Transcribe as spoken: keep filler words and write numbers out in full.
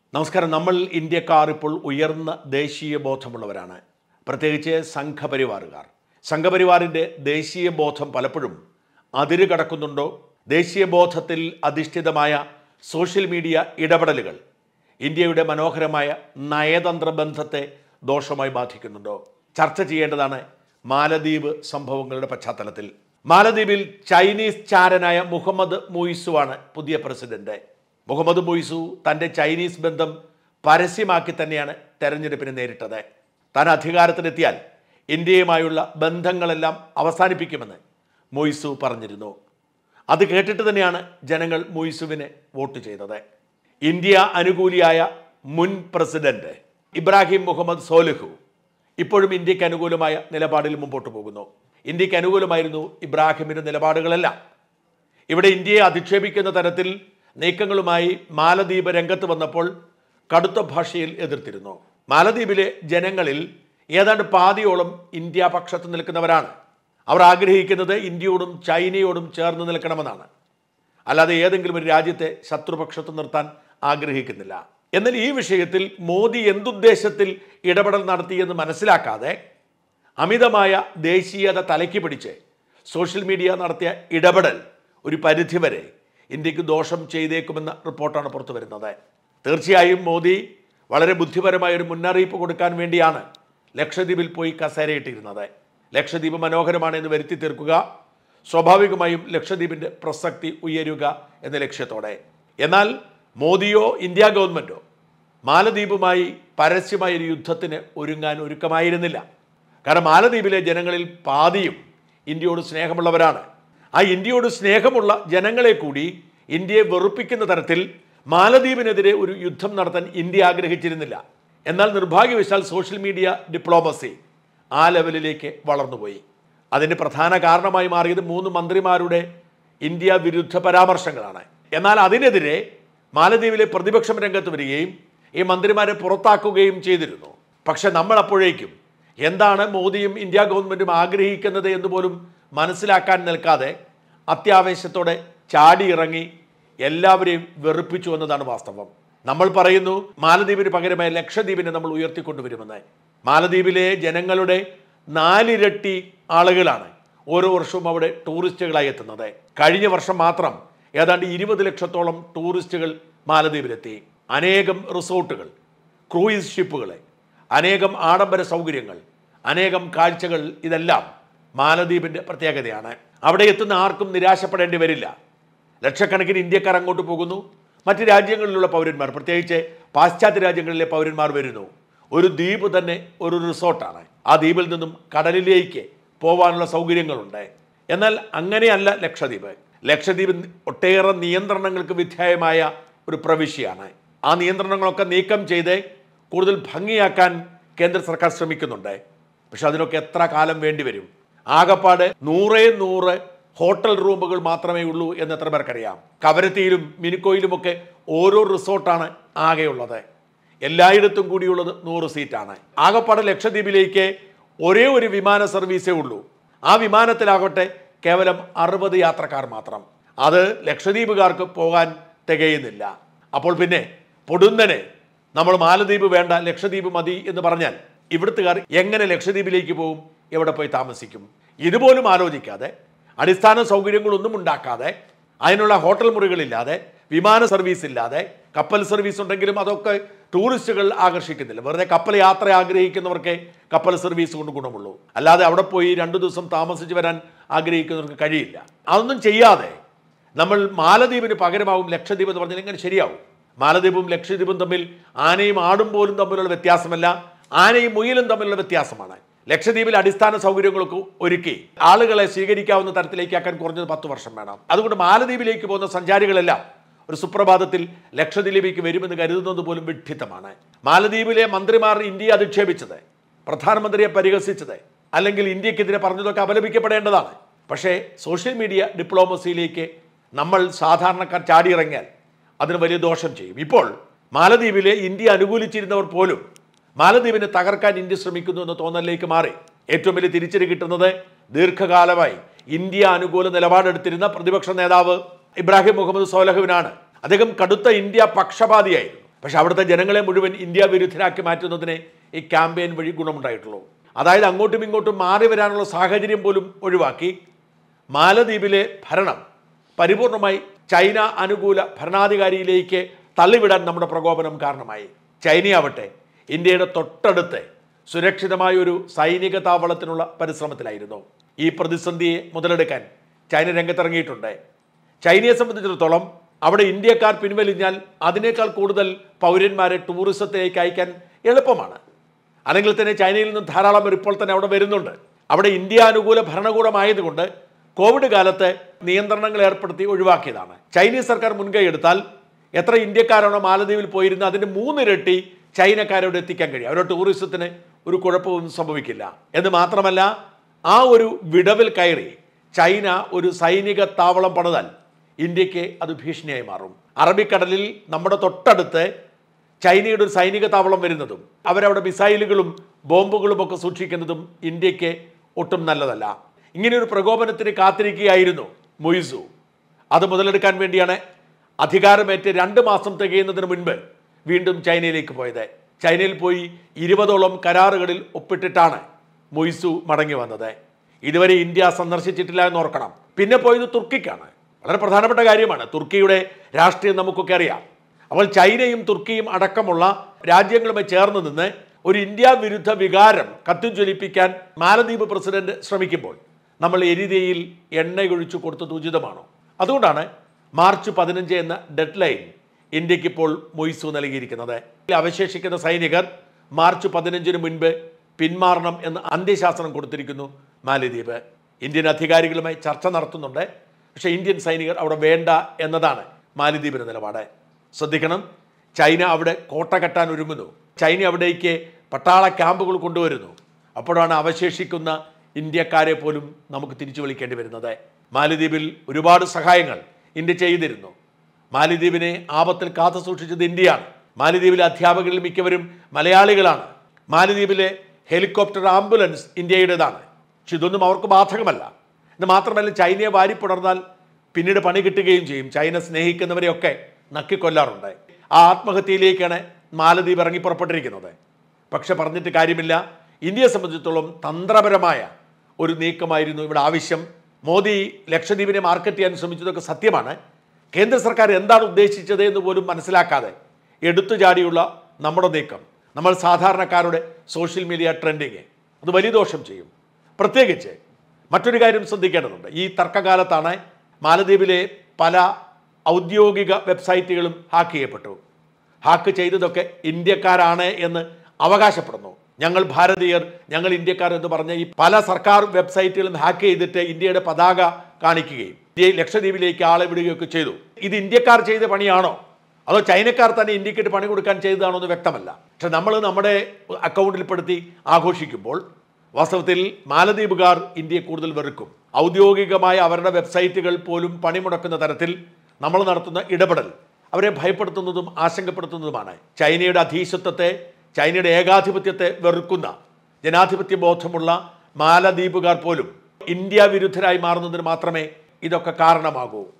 നമസ്കാരം. നമ്മൾ ഇന്ത്യക്കാർ ഇപ്പോൾ ഉയർന്ന ദേശീയ ബോധമുള്ളവരാണ്, പ്രത്യേകിച്ച് സംഘപരിവാറുകാർ. സംഘപരിവാറിൻ്റെ ദേശീയ ബോധം പലപ്പോഴും അതിര് കടക്കുന്നുണ്ടോ? ദേശീയ ബോധത്തിൽ അധിഷ്ഠിതമായ സോഷ്യൽ മീഡിയ ഇടപെടലുകൾ ഇന്ത്യയുടെ മനോഹരമായ നയതന്ത്ര ബന്ധത്തെ ദോഷമായി ബാധിക്കുന്നുണ്ടോ? ചർച്ച ചെയ്യേണ്ടതാണ് മാലദ്വീപ് സംഭവങ്ങളുടെ പശ്ചാത്തലത്തിൽ. മാലദ്വീപിൽ ചൈനീസ് ചാരനായ മുഹമ്മദ് മുയിസുവാണ് പുതിയ പ്രസിഡന്റ്. മുഹമ്മദ് മുയിസു തൻ്റെ ചൈനീസ് ബന്ധം പരസ്യമാക്കി തന്നെയാണ് തെരഞ്ഞെടുപ്പിനെ നേരിട്ടത്. താൻ അധികാരത്തിലെത്തിയാൽ ഇന്ത്യയുമായുള്ള ബന്ധങ്ങളെല്ലാം അവസാനിപ്പിക്കുമെന്ന് മുയിസു പറഞ്ഞിരുന്നു. അത് കേട്ടിട്ട് തന്നെയാണ് ജനങ്ങൾ മുയിസുവിനെ വോട്ട് ചെയ്തത്. ഇന്ത്യ അനുകൂലിയായ മുൻ പ്രസിഡന്റ് ഇബ്രാഹിം മുഹമ്മദ് സോലിഹു ഇപ്പോഴും ഇന്ത്യക്ക് അനുകൂലമായ നിലപാടിൽ മുമ്പോട്ട് പോകുന്നു. ഇന്ത്യക്ക് അനുകൂലമായിരുന്നു ഇബ്രാഹിമിൻ്റെ നിലപാടുകളെല്ലാം. ഇവിടെ ഇന്ത്യയെ അധിക്ഷേപിക്കുന്ന തരത്തിൽ നീക്കങ്ങളുമായി മാലദ്വീപ് രംഗത്ത് വന്നപ്പോൾ കടുത്ത ഭാഷയിൽ എതിർത്തിരുന്നു. മാലദ്വീപിലെ ജനങ്ങളിൽ ഏതാണ്ട് പാതിയോളം ഇന്ത്യ പക്ഷത്ത് നിൽക്കുന്നവരാണ്. അവർ ആഗ്രഹിക്കുന്നത് ഇന്ത്യയോടും ചൈനയോടും ചേർന്ന് നിൽക്കണമെന്നാണ്, അല്ലാതെ ഏതെങ്കിലും ഒരു രാജ്യത്തെ ശത്രുപക്ഷത്ത് നിർത്താൻ ആഗ്രഹിക്കുന്നില്ല. എന്നാൽ ഈ വിഷയത്തിൽ മോദി എന്തുദ്ദേശത്തിൽ ഇടപെടൽ നടത്തിയെന്ന് മനസ്സിലാക്കാതെ അമിതമായ ദേശീയത തലയ്ക്ക് പിടിച്ച് സോഷ്യൽ മീഡിയ നടത്തിയ ഇടപെടൽ ഒരു പരിധിവരെ ഇന്ത്യക്ക് ദോഷം ചെയ്തേക്കുമെന്ന റിപ്പോർട്ടാണ് പുറത്തു വരുന്നത്. തീർച്ചയായും മോദി വളരെ ബുദ്ധിപരമായ ഒരു മുന്നറിയിപ്പ് കൊടുക്കാൻ വേണ്ടിയാണ് ലക്ഷദ്വീപിൽ പോയി കസേരയിട്ടിരുന്നത്. ലക്ഷദ്വീപ് മനോഹരമാണെന്ന് വരുത്തി തീർക്കുക, സ്വാഭാവികമായും ലക്ഷദ്വീപിൻ്റെ പ്രസക്തി ഉയരുക എന്ന ലക്ഷ്യത്തോടെ. എന്നാൽ മോദിയോ ഇന്ത്യ ഗവൺമെൻറ്റോ മാലദ്വീപുമായി പരസ്യമായ ഒരു യുദ്ധത്തിന് ഒരുങ്ങാൻ ഒരുക്കമായിരുന്നില്ല. കാരണം മാലദ്വീപിലെ ജനങ്ങളിൽ പാതിയും ഇന്ത്യയോട് സ്നേഹമുള്ളവരാണ്. ആ ഇന്ത്യയോട് സ്നേഹമുള്ള ജനങ്ങളെ കൂടി ഇന്ത്യയെ വെറുപ്പിക്കുന്ന തരത്തിൽ മാലദ്വീപിനെതിരെ ഒരു യുദ്ധം നടത്താൻ ഇന്ത്യ ആഗ്രഹിച്ചിരുന്നില്ല. എന്നാൽ നിർഭാഗ്യവശാൽ സോഷ്യൽ മീഡിയ ഡിപ്ലോമസി ആ ലെവലിലേക്ക് വളർന്നുപോയി. അതിന് പ്രധാന കാരണമായി മാറിയത് മൂന്ന് മന്ത്രിമാരുടെ ഇന്ത്യ വിരുദ്ധ പരാമർശങ്ങളാണ്. എന്നാൽ അതിനെതിരെ മാലദ്വീപിലെ പ്രതിപക്ഷം രംഗത്ത് വരികയും ഈ മന്ത്രിമാരെ പുറത്താക്കുകയും ചെയ്തിരുന്നു. പക്ഷെ നമ്മൾ അപ്പോഴേക്കും എന്താണ് മോദിയും ഇന്ത്യ ഗവൺമെൻറ്റും ആഗ്രഹിക്കുന്നത് എന്ന് പോലും മനസ്സിലാക്കാൻ നിൽക്കാതെ അത്യാവേശത്തോടെ ചാടിയിറങ്ങി എല്ലാവരെയും വെറുപ്പിച്ചു എന്നതാണ് വാസ്തവം. നമ്മൾ പറയുന്നു മാലദ്വീപിന് പകരമായി ലക്ഷദ്വീപിനെ നമ്മൾ ഉയർത്തിക്കൊണ്ടുവരുമെന്ന്. മാലദ്വീപിലെ ജനങ്ങളുടെ നാലിരട്ടി ആളുകളാണ് ഓരോ വർഷവും അവിടെ ടൂറിസ്റ്റുകളായി എത്തുന്നത്. കഴിഞ്ഞ വർഷം മാത്രം ഏതാണ്ട് ഇരുപത് ലക്ഷത്തോളം ടൂറിസ്റ്റുകൾ മാലദ്വീപിലെത്തി. അനേകം റിസോർട്ടുകൾ, ക്രൂയിസ് ഷിപ്പുകൾ, അനേകം ആഡംബര സൗകര്യങ്ങൾ, അനേകം കാഴ്ചകൾ, ഇതെല്ലാം മാലദ്വീപിൻ്റെ പ്രത്യേകതയാണ്. അവിടെ എത്തുന്ന ആർക്കും നിരാശപ്പെടേണ്ടി വരില്ല. ലക്ഷക്കണക്കിന് ഇന്ത്യക്കാർ അങ്ങോട്ട് പോകുന്നു. മറ്റ് രാജ്യങ്ങളിലുള്ള പൗരന്മാർ, പ്രത്യേകിച്ച് പാശ്ചാത്യ രാജ്യങ്ങളിലെ പൗരന്മാർ വരുന്നു. ഒരു ദ്വീപ് തന്നെ ഒരു റിസോർട്ടാണ്. ആ ദ്വീപിൽ നിന്നും കടലിലേക്ക് പോകാനുള്ള സൗകര്യങ്ങളുണ്ട്. എന്നാൽ അങ്ങനെയല്ല ലക്ഷദ്വീപ്. ലക്ഷദ്വീപ് ഒട്ടേറെ നിയന്ത്രണങ്ങൾക്ക് വിധേയമായ ഒരു പ്രവിശ്യയാണ്. ആ നിയന്ത്രണങ്ങളൊക്കെ നീക്കം ചെയ്ത് കൂടുതൽ ഭംഗിയാക്കാൻ കേന്ദ്ര സർക്കാർ ശ്രമിക്കുന്നുണ്ട്. പക്ഷെ അതിനൊക്കെ എത്ര കാലം വേണ്ടി വരും? ആകപ്പാട് നൂറേ നൂറ് ഹോട്ടൽ റൂമുകൾ മാത്രമേ ഉള്ളൂ എന്ന് എത്ര പേർക്കറിയാം? കവരത്തിയിലും മിനിക്കോയിലുമൊക്കെ ഓരോ റിസോർട്ടാണ് ആകെയുള്ളത്. എല്ലായിടത്തും കൂടിയുള്ളത് നൂറ് സീറ്റാണ്. ആകപ്പാട് ലക്ഷദ്വീപിലേക്ക് ഒരേ ഒരു വിമാന സർവീസേ ഉള്ളൂ. ആ വിമാനത്തിലാകട്ടെ കേവലം അറുപത് യാത്രക്കാർ മാത്രം. അത് ലക്ഷദ്വീപുകാർക്ക് പോകാൻ തികയുന്നില്ല. അപ്പോൾ പിന്നെ പൊടുന്നനെ നമ്മൾ മാലദ്വീപ് വേണ്ട, ലക്ഷദ്വീപ് മതി എന്ന് പറഞ്ഞാൽ ഇവിടുത്തുകാർ എങ്ങനെ ലക്ഷദ്വീപിലേക്ക് പോകും? എവിടെ പോയി താമസിക്കും? ഇതുപോലും ആലോചിക്കാതെ, അടിസ്ഥാന സൗകര്യങ്ങളൊന്നും ഉണ്ടാക്കാതെ, അതിനുള്ള ഹോട്ടൽ മുറികളില്ലാതെ, വിമാന സർവീസ് ഇല്ലാതെ, കപ്പൽ സർവീസ് ഉണ്ടെങ്കിലും അതൊക്കെ ടൂറിസ്റ്റുകൾ ആകർഷിക്കുന്നില്ല. വെറുതെ കപ്പൽ യാത്ര ആഗ്രഹിക്കുന്നവർക്ക് കപ്പൽ സർവീസ് കൊണ്ട് ഗുണമുള്ളൂ. അല്ലാതെ അവിടെ പോയി രണ്ടു ദിവസം താമസിച്ച് വരാൻ ആഗ്രഹിക്കുന്നവർക്ക് കഴിയില്ല. അതൊന്നും ചെയ്യാതെ നമ്മൾ മാലദ്വീപിന് പകരമാവും ലക്ഷദ്വീപ് എന്ന് പറഞ്ഞാൽ എങ്ങനെ ശരിയാവും? മാലദ്വീപും ലക്ഷദ്വീപും തമ്മിൽ ആനയും ആടും പോലും തമ്മിലുള്ള വ്യത്യാസമല്ല, ആനയും മുയലും തമ്മിലുള്ള വ്യത്യാസമാണ്. ലക്ഷദ്വീപിൽ അടിസ്ഥാന സൗകര്യങ്ങളൊക്കെ ഒരുക്കി ആളുകളെ സ്വീകരിക്കാവുന്ന തരത്തിലേക്കാക്കാൻ കുറഞ്ഞത് പത്ത് വർഷം വേണം. അതുകൊണ്ട് മാലദ്വീപിലേക്ക് പോകുന്ന സഞ്ചാരികളെല്ലാം ഒരു സുപ്രഭാതത്തിൽ ലക്ഷദ്വീപിലേക്ക് വരുമെന്ന് കരുതുന്നത് പോലും വിഡ്ഢിത്തമാണ്. മാലദ്വീപിലെ മന്ത്രിമാർ ഇന്ത്യയെ അധിക്ഷേപിച്ചത്, പ്രധാനമന്ത്രിയെ പരിഹസിച്ചത്, അല്ലെങ്കിൽ ഇന്ത്യക്കെതിരെ പറഞ്ഞതൊക്കെ അപലപിക്കപ്പെടേണ്ടതാണ്. പക്ഷേ സോഷ്യൽ മീഡിയ ഡിപ്ലോമസിയിലേക്ക് നമ്മൾ സാധാരണക്കാർ ചാടിയിറങ്ങിയാൽ അതിന് വലിയ ദോഷം ചെയ്യും. ഇപ്പോൾ മാലദ്വീപിലെ ഇന്ത്യ അനുകൂലിച്ചിരുന്നവർ പോലും മാലദ്വീപിനെ തകർക്കാൻ ഇന്ത്യ ശ്രമിക്കുന്നു എന്ന തോന്നലിലേക്ക് മാറി. ഏറ്റവും വലിയ തിരിച്ചടി കിട്ടുന്നത് ദീർഘകാലമായി ഇന്ത്യ അനുകൂല നിലപാടെടുത്തിരുന്ന പ്രതിപക്ഷ നേതാവ് ഇബ്രാഹിം മുഹമ്മദ് സോലഹുവിനാണ്. അദ്ദേഹം കടുത്ത ഇന്ത്യ പക്ഷപാതിയായിരുന്നു. പക്ഷെ അവിടുത്തെ ജനങ്ങളെ മുഴുവൻ ഇന്ത്യ വിരുദ്ധരാക്കി മാറ്റുന്നതിന് ഈ ക്യാമ്പയിൻ വഴി ഗുണമുണ്ടായിട്ടുള്ളൂ. അതായത് അങ്ങോട്ടും ഇങ്ങോട്ടും മാറി വരാനുള്ള സാഹചര്യം പോലും ഒഴിവാക്കി മാലദ്വീപിലെ ഭരണം പരിപൂർണമായി ചൈന അനുകൂല ഭരണാധികാരിയിലേക്ക് തള്ളിവിടാൻ നമ്മുടെ പ്രകോപനം കാരണമായി. ചൈനയാവട്ടെ ഇന്ത്യയുടെ തൊട്ടടുത്ത് സുരക്ഷിതമായ ഒരു സൈനിക താവളത്തിനുള്ള പരിശ്രമത്തിലായിരുന്നു. ഈ പ്രതിസന്ധിയെ മുതലെടുക്കാൻ ചൈന രംഗത്തിറങ്ങിയിട്ടുണ്ട്. ചൈനയെ സംബന്ധിച്ചിടത്തോളം അവിടെ ഇന്ത്യക്കാർ പിൻവലിഞ്ഞാൽ അതിനേക്കാൾ കൂടുതൽ പൗരന്മാരെ ടൂറിസത്തിലേക്ക് അയക്കാൻ എളുപ്പമാണ്. അല്ലെങ്കിൽ തന്നെ ചൈനയിൽ നിന്ന് ധാരാളം പേർ ഇപ്പോൾ തന്നെ അവിടെ വരുന്നുണ്ട്. അവിടെ ഇന്ത്യ അനുകൂല ഭരണകൂടമായതുകൊണ്ട് കോവിഡ് കാലത്ത് നിയന്ത്രണങ്ങൾ ഏർപ്പെടുത്തി ഒഴിവാക്കിയതാണ്. ചൈനീസ് സർക്കാർ മുൻകൈ എടുത്താൽ എത്ര ഇന്ത്യക്കാരാണോ മാലദ്വീപിൽ പോയിരുന്നത് അതിൻ്റെ മൂന്നിരട്ടി ചൈനക്കാരോട് എത്തിക്കാൻ കഴിയും. അവരുടെ ടൂറിസത്തിന് ഒരു കുഴപ്പവും സംഭവിക്കില്ല. എന്ന് മാത്രമല്ല, ആ ഒരു വിടവിൽ കയറി ചൈന ഒരു സൈനിക താവളം പണിതാൽ ഇന്ത്യക്ക് അത് ഭീഷണിയായി മാറും. അറബിക്കടലിൽ നമ്മുടെ തൊട്ടടുത്ത് ചൈനയുടെ ഒരു സൈനിക താവളം വരുന്നതും അവരവിടെ മിസൈലുകളും ബോംബുകളും ഒക്കെ സൂക്ഷിക്കുന്നതും ഇന്ത്യക്ക് ഒട്ടും നല്ലതല്ല. ഇങ്ങനെയൊരു പ്രകോപനത്തിന് കാത്തിരിക്കുകയായിരുന്നു മൊയ്സു. അത് മുതലെടുക്കാൻ വേണ്ടിയാണ് അധികാരമേറ്റ് രണ്ട് മാസം തികയുന്നതിന് മുൻപ് വീണ്ടും ചൈനയിലേക്ക് പോയത്. ചൈനയിൽ പോയി ഇരുപതോളം കരാറുകളിൽ ഒപ്പിട്ടിട്ടാണ് മൊയ്സു മടങ്ങി വന്നത്. ഇതുവരെ ഇന്ത്യ സന്ദർശിച്ചിട്ടില്ല എന്നോർക്കണം. പിന്നെ പോയത് തുർക്കിക്കാണ്. വളരെ പ്രധാനപ്പെട്ട കാര്യമാണ്. തുർക്കിയുടെ രാഷ്ട്രീയം നമുക്കൊക്കെ അറിയാം. അപ്പോൾ ചൈനയും തുർക്കിയും അടക്കമുള്ള രാജ്യങ്ങളുമായി ചേർന്ന് നിന്ന് ഒരു ഇന്ത്യ വിരുദ്ധ വികാരം കത്തിജ്വലിപ്പിക്കാൻ മാലദ്വീപ് പ്രസിഡന്റ് ശ്രമിക്കുമ്പോൾ നമ്മൾ എരിതയിൽ എണ്ണയൊഴിച്ചു കൊടുത്തത് ഉചിതമാണോ? അതുകൊണ്ടാണ് മാർച്ച് പതിനഞ്ച് എന്ന ഡെഡ് ലൈൻ ഇന്ത്യക്കിപ്പോൾ മൊയ്സു നൽകിയിരിക്കുന്നത്. അവശേഷിക്കുന്ന സൈനികർ മാർച്ച് പതിനഞ്ചിന് മുൻപ് പിന്മാറണം എന്ന് അന്ത്യശാസനം കൊടുത്തിരിക്കുന്നു മാലദ്വീപ്. ഇന്ത്യൻ അധികാരികളുമായി ചർച്ച നടത്തുന്നുണ്ട്. പക്ഷേ ഇന്ത്യൻ സൈനികർ അവിടെ വേണ്ട എന്നതാണ് മാലദ്വീപിൻ്റെ നിലപാട്. ശ്രദ്ധിക്കണം, ചൈന അവിടെ കോട്ട കെട്ടാൻ ഒരുങ്ങുന്നു. ചൈന അവിടേക്ക് പട്ടാള ക്യാമ്പുകൾ കൊണ്ടുവരുന്നു. അപ്പോഴാണ് അവശേഷിക്കുന്ന ഇന്ത്യക്കാരെ പോലും നമുക്ക് തിരിച്ചു വിളിക്കേണ്ടി വരുന്നത്. മാലദ്വീപിൽ ഒരുപാട് സഹായങ്ങൾ ഇന്ത്യ ചെയ്തിരുന്നു. മാലദ്വീപിനെ ആപത്തിൽ കാത്തു സൂക്ഷിച്ചത് ഇന്ത്യയാണ്. മാലദ്വീപിലെ അധ്യാപകരിൽ മിക്കവരും മലയാളികളാണ്. മാലദ്വീപിലെ ഹെലികോപ്റ്റർ ആംബുലൻസ് ഇന്ത്യയുടേതാണ്. പക്ഷെ ഇതൊന്നും അവർക്ക് ബാധകമല്ല. ഇത് മാത്രമല്ല, ചൈനയെ വാരിപ്പുണർന്നാൽ പിന്നീട് പണി കിട്ടുകയും ചെയ്യും. ചൈന സ്നേഹിക്കുന്നവരെയൊക്കെ നക്കിക്കൊല്ലാറുണ്ട്. ആ ആത്മഹത്യയിലേക്കാണ് മാലദ്വീപ് ഇറങ്ങി പുറപ്പെട്ടിരിക്കുന്നത്. പക്ഷെ പറഞ്ഞിട്ട് കാര്യമില്ല. ഇന്ത്യയെ സംബന്ധിച്ചിടത്തോളം തന്ത്രപരമായ ഒരു നീക്കമായിരുന്നു ഇവിടെ ആവശ്യം. മോദി ലക്ഷദ്വീപിനെ മാർക്കറ്റ് ചെയ്യാൻ ശ്രമിച്ചതൊക്കെ സത്യമാണ്. കേന്ദ്ര സർക്കാർ എന്താണ് ഉദ്ദേശിച്ചത് എന്ന് പോലും മനസ്സിലാക്കാതെ എടുത്തു ചാടിയുള്ള നമ്മുടെ നീക്കം, നമ്മൾ സാധാരണക്കാരുടെ സോഷ്യൽ മീഡിയ ട്രെൻഡിങ്, അത് വലിയ ദോഷം ചെയ്യും. പ്രത്യേകിച്ച് മറ്റൊരു കാര്യം ശ്രദ്ധിക്കേണ്ടതുണ്ട്. ഈ തർക്കകാലത്താണ് മാലദ്വീപിലെ പല ഔദ്യോഗിക വെബ്സൈറ്റുകളും ഹാക്ക് ചെയ്യപ്പെട്ടു. ഹാക്ക് ചെയ്തതൊക്കെ ഇന്ത്യക്കാരാണ് എന്ന് അവകാശപ്പെടുന്നു. ഞങ്ങൾ ഭാരതീയർ, ഞങ്ങൾ ഇന്ത്യക്കാർ എന്ന് പറഞ്ഞ ഈ പല സർക്കാർ വെബ്സൈറ്റുകളും ഹാക്ക് ചെയ്തിട്ട് ഇന്ത്യയുടെ പതാക കാണിക്കുകയും ഇന്ത്യ ലക്ഷദ്വീപിലേക്ക് ആളെ വിടുകയൊക്കെ ചെയ്തു. ഇത് ഇന്ത്യക്കാർ ചെയ്ത പണിയാണോ അതോ ചൈനക്കാർ തന്നെ ഇന്ത്യക്കിട്ട് പണി കൊടുക്കാൻ ചെയ്തതാണോ എന്ന് വ്യക്തമല്ല. പക്ഷെ നമ്മൾ നമ്മുടെ അക്കൗണ്ടിൽപ്പെടുത്തി ആഘോഷിക്കുമ്പോൾ വാസ്തവത്തിൽ മാലദ്വീപുകാർ ഇന്ത്യയെ കൂടുതൽ വെറുക്കും. ഔദ്യോഗികമായ അവരുടെ വെബ്സൈറ്റുകൾ പോലും പണിമുടക്കുന്ന തരത്തിൽ നമ്മൾ നടത്തുന്ന ഇടപെടൽ അവരെ ഭയപ്പെടുത്തുന്നതും ആശങ്കപ്പെടുത്തുന്നതുമാണ്. ചൈനയുടെ അധീശത്വത്തെ, ചൈനയുടെ ഏകാധിപത്യത്തെ വെറുക്കുന്ന ജനാധിപത്യ ബോധമുള്ള മാലദ്വീപുകാർ പോലും ഇന്ത്യ വിരുദ്ധരായി മാറുന്നതിന് മാത്രമേ ഇതൊക്കെ കാരണമാകൂ.